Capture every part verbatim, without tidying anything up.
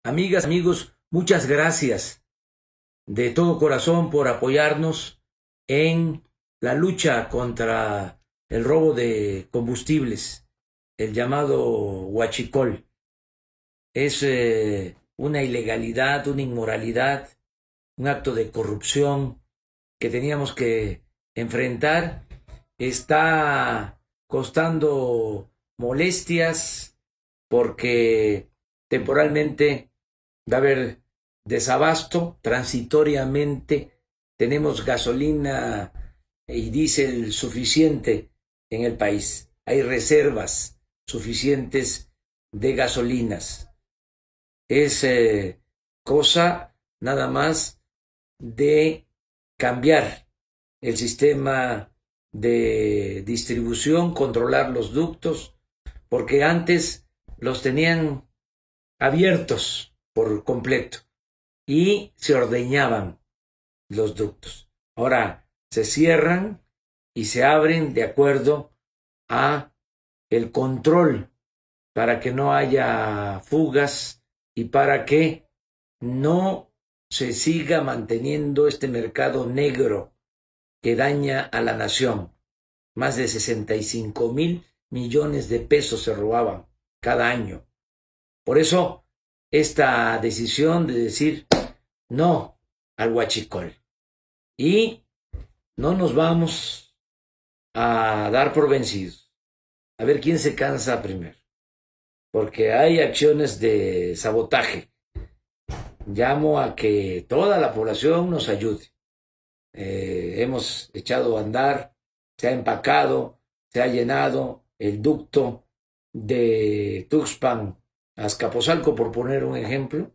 Amigas, amigos, muchas gracias de todo corazón por apoyarnos en la lucha contra el robo de combustibles, el llamado huachicol. Es eh, una ilegalidad, una inmoralidad, un acto de corrupción que teníamos que enfrentar. Está costando molestias porque temporalmente va a haber desabasto, transitoriamente tenemos gasolina y diésel suficiente en el país. Hay reservas suficientes de gasolinas. Es eh, cosa nada más de cambiar el sistema de distribución, controlar los ductos, porque antes los tenían abiertos por completo y se ordeñaban los ductos. Ahora se cierran y se abren de acuerdo a el control para que no haya fugas y para que no se siga manteniendo este mercado negro que daña a la nación. Más de sesenta y cinco mil millones de pesos se robaban cada año. Por eso, esta decisión de decir no al huachicol. Y no nos vamos a dar por vencidos. A ver quién se cansa primero. Porque hay acciones de sabotaje. Llamo a que toda la población nos ayude. Eh, hemos echado a andar, se ha empacado, se ha llenado el ducto de Tuxpan a Azcapotzalco, por poner un ejemplo,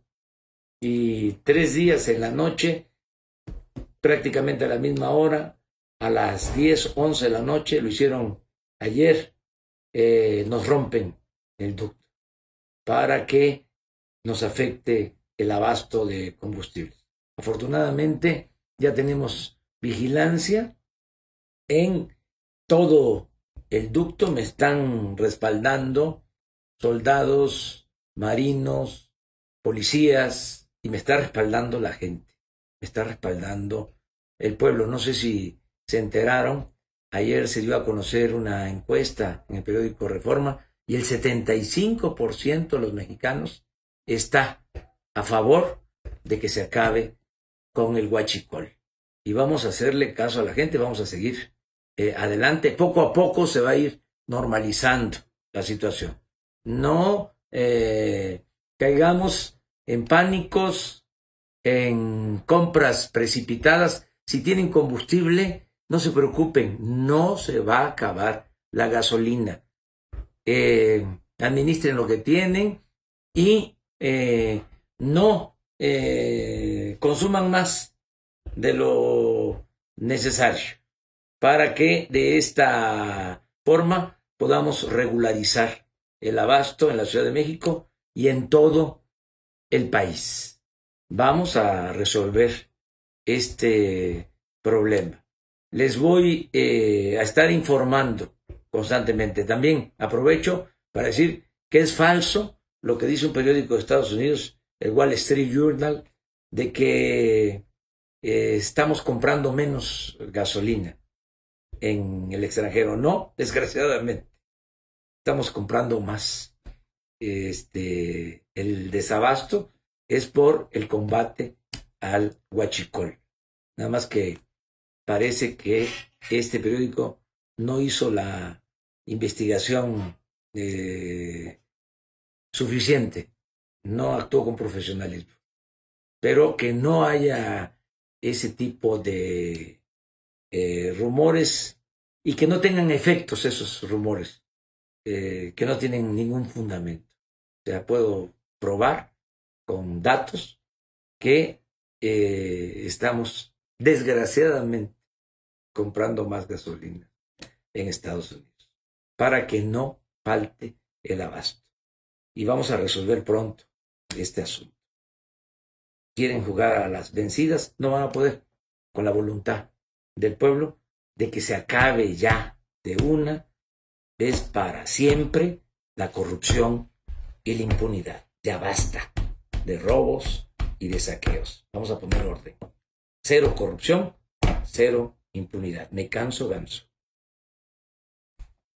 y tres días en la noche, prácticamente a la misma hora, a las diez, once de la noche, lo hicieron ayer, eh, nos rompen el ducto para que nos afecte el abasto de combustibles. Afortunadamente ya tenemos vigilancia en todo el ducto, me están respaldando soldados, marinos, policías, y me está respaldando la gente, me está respaldando el pueblo. No sé si se enteraron, ayer se dio a conocer una encuesta en el periódico Reforma y el setenta y cinco por ciento de los mexicanos está a favor de que se acabe con el huachicol. Y vamos a hacerle caso a la gente, vamos a seguir eh, adelante. Poco a poco se va a ir normalizando la situación. No eh, caigamos en pánicos, en compras precipitadas. Si tienen combustible, no se preocupen, no se va a acabar la gasolina. Eh, administren lo que tienen y eh, no eh, consuman más de lo necesario para que de esta forma podamos regularizar el abasto en la Ciudad de México y en todo el país. Vamos a resolver este problema. Les voy eh, a estar informando constantemente. También aprovecho para decir que es falso lo que dice un periódico de Estados Unidos, el Wall Street Journal, de que eh, estamos comprando menos gasolina en el extranjero. No, desgraciadamente, estamos comprando más. Este, el desabasto es por el combate al huachicol. Nada más que parece que este periódico no hizo la investigación eh, suficiente, no actuó con profesionalismo. Pero que no haya ese tipo de eh, rumores y que no tengan efectos esos rumores, eh, que no tienen ningún fundamento. O sea, puedo probar con datos que eh, estamos desgraciadamente comprando más gasolina en Estados Unidos para que no falte el abasto. Y vamos a resolver pronto este asunto. Quieren jugar a las vencidas, no van a poder, con la voluntad del pueblo de que se acabe ya de una vez para siempre la corrupción y la impunidad. Ya basta. de robos y de saqueos. Vamos a poner orden. Cero corrupción, cero impunidad. Me canso ganso.